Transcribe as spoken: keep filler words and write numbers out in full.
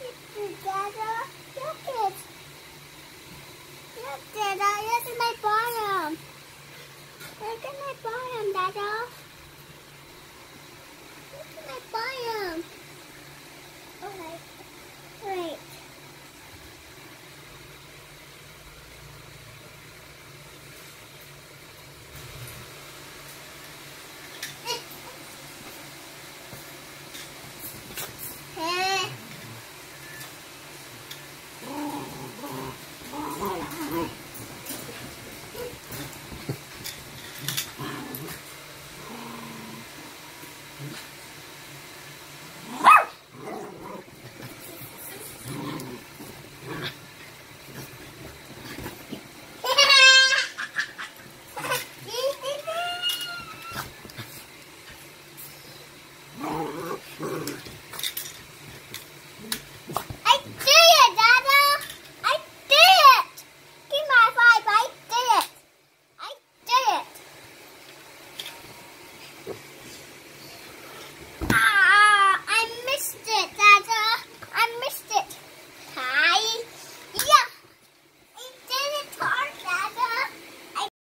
Dada, look it. Look, Dada, look at my bottom. Look at my bottom, Dada. Look at my bottom. Okay, wait. Oh.